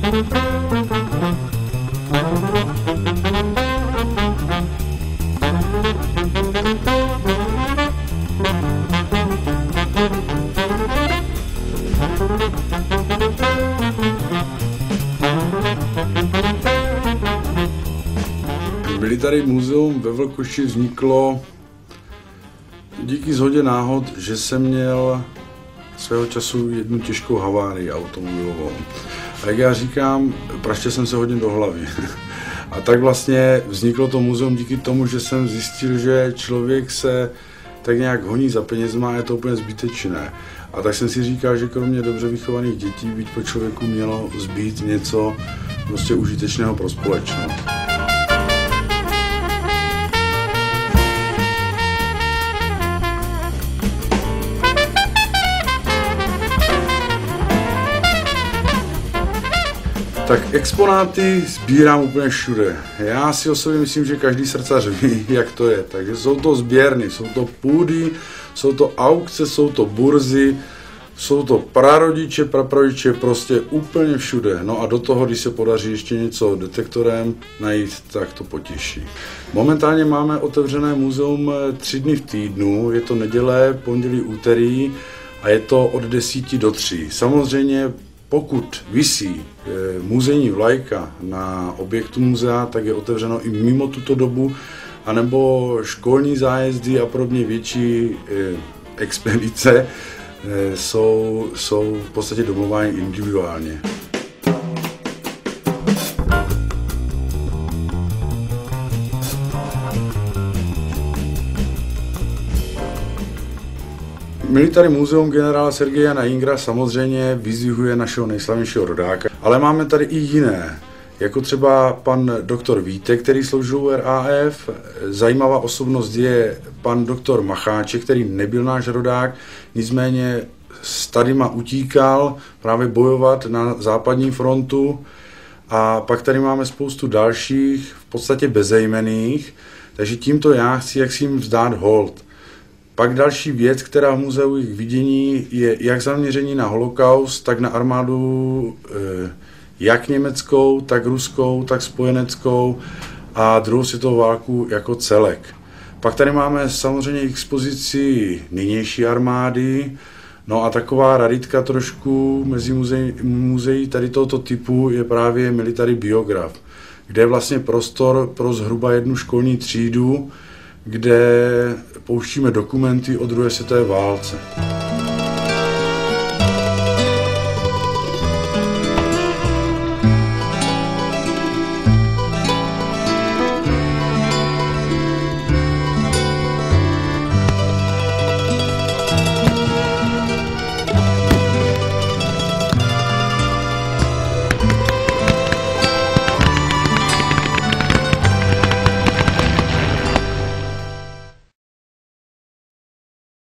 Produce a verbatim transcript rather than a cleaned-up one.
Military muzeum ve Vlkoši vzniklo díky shodě náhod, že jsem měl svého času jednu těžkou havárii automobilovou. A jak já říkám, praštil jsem se hodně do hlavy. A tak vlastně vzniklo to muzeum díky tomu, že jsem zjistil, že člověk se tak nějak honí za penězma a je to úplně zbytečné. A tak jsem si říkal, že kromě dobře vychovaných dětí by po člověku mělo zbýt něco prostě užitečného pro společnost. Tak exponáty sbírám úplně všude. Já si osobně myslím, že každý srdcař ví, jak to je. Takže jsou to sběrny, jsou to půdy, jsou to aukce, jsou to burzy, jsou to prarodiče, praprodiče, prostě úplně všude. No a do toho, když se podaří ještě něco detektorem najít, tak to potěší. Momentálně máme otevřené muzeum tři dny v týdnu, je to neděle, pondělí, úterý a je to od desíti do tří. Samozřejmě pokud visí e, muzejní vlajka na objektu muzea, tak je otevřeno i mimo tuto dobu, anebo školní zájezdy a podobně větší e, expedice e, jsou, jsou v podstatě domluvány individuálně. Military muzeum generála Sergeje Jana Ingra samozřejmě vyzdvihuje našeho nejslavnějšího rodáka, ale máme tady i jiné, jako třeba pan doktor Vítek, který sloužil u R A F. Zajímavá osobnost je pan doktor Macháček, který nebyl náš rodák, nicméně s tadyma utíkal právě bojovat na západní frontu. A pak tady máme spoustu dalších, v podstatě bezejmenných, takže tímto já chci jak si jim vzdát hold. Pak další věc, která v muzeu jejich vidění, je jak zaměření na holokaust, tak na armádu jak německou, tak ruskou, tak spojeneckou a druhou světovou válku jako celek. Pak tady máme samozřejmě expozici nynější armády, no a taková raritka trošku mezi muzeí, muzeí tady tohoto typu je právě Military Biograph, kde je vlastně prostor pro zhruba jednu školní třídu, kde pouštíme dokumenty o druhé světové válce.